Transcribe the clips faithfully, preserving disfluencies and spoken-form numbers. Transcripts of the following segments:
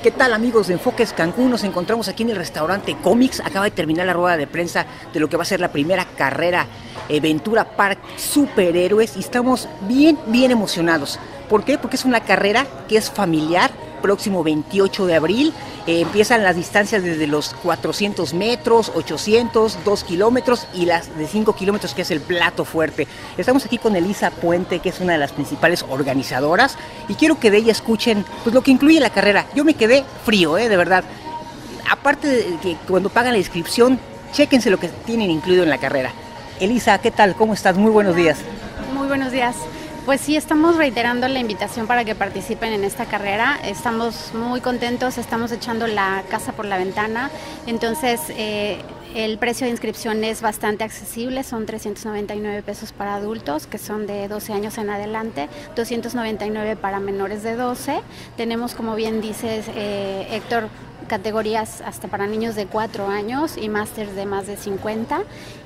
¿Qué tal, amigos de Enfoques Cancún? Nos encontramos aquí en el restaurante Comics. Acaba de terminar la rueda de prensa de lo que va a ser la primera carrera eh, Ventura Park Superhéroes y estamos bien, bien emocionados. ¿Por qué? Porque es una carrera que es familiar. Próximo veintiocho de abril eh, empiezan las distancias desde los cuatrocientos metros, ochocientos, dos kilómetros y las de cinco kilómetros, que es el plato fuerte. Estamos aquí con Elisa Puente, que es una de las principales organizadoras, y quiero que de ella escuchen pues lo que incluye la carrera. Yo me quedé frío, eh, de verdad. Aparte de que cuando pagan la inscripción, chéquense lo que tienen incluido en la carrera. Elisa, ¿qué tal? ¿Cómo estás? Muy buenos días. Muy buenos días. Pues sí, estamos reiterando la invitación para que participen en esta carrera. Estamos muy contentos, estamos echando la casa por la ventana. Entonces, eh, el precio de inscripción es bastante accesible, son trescientos noventa y nueve pesos para adultos, que son de doce años en adelante, doscientos noventa y nueve para menores de doce. Tenemos, como bien dices, eh, Héctor, categorías hasta para niños de cuatro años y másters de más de cincuenta.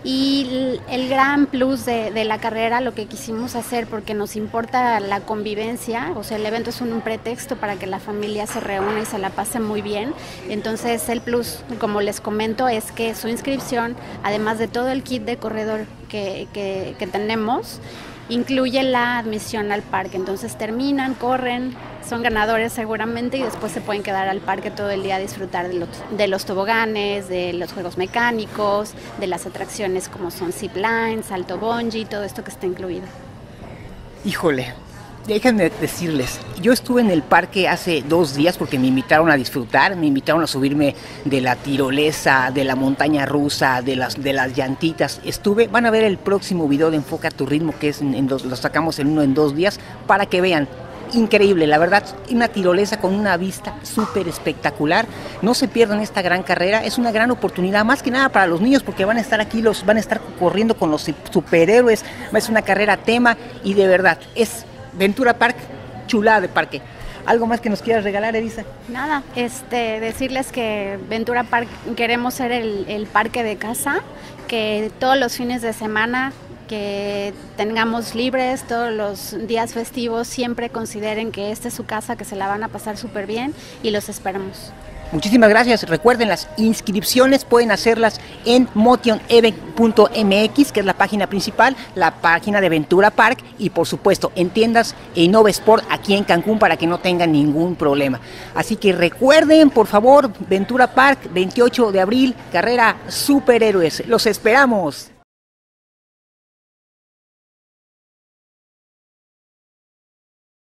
Y el gran plus de, de la carrera, lo que quisimos hacer, porque nos importa la convivencia, o sea, el evento es un, un pretexto para que la familia se reúna y se la pase muy bien. Entonces, el plus, como les comento, es que su inscripción, además de todo el kit de corredor que, que, que tenemos, incluye la admisión al parque. Entonces terminan, corren, son ganadores seguramente y después se pueden quedar al parque todo el día a disfrutar de los, de los toboganes, de los juegos mecánicos, de las atracciones como son zip lines, salto bungee, todo esto que está incluido. Híjole, déjenme decirles, yo estuve en el parque hace dos días porque me invitaron a disfrutar, me invitaron a subirme de la tirolesa, de la montaña rusa, de las, de las llantitas. Estuve, van a ver el próximo video de Enfoca tu Ritmo, que es en, en dos, lo sacamos en uno en dos días, para que vean. Increíble, la verdad, una tirolesa con una vista súper espectacular. No se pierdan esta gran carrera, es una gran oportunidad, más que nada para los niños, porque van a estar aquí, los van a estar corriendo con los superhéroes. Es una carrera tema y de verdad, es Ventura Park, chulada de parque. ¿Algo más que nos quieras regalar, Elisa? Nada, este, decirles que Ventura Park queremos ser el, el parque de casa, que todos los fines de semana que tengamos libres, todos los días festivos, siempre consideren que esta es su casa, que se la van a pasar súper bien y los esperamos. Muchísimas gracias. Recuerden, las inscripciones pueden hacerlas en motion event punto m x, que es la página principal, la página de Ventura Park y por supuesto en tiendas e Innovesport aquí en Cancún para que no tengan ningún problema. Así que recuerden, por favor, Ventura Park, veintiocho de abril, carrera Superhéroes. Los esperamos.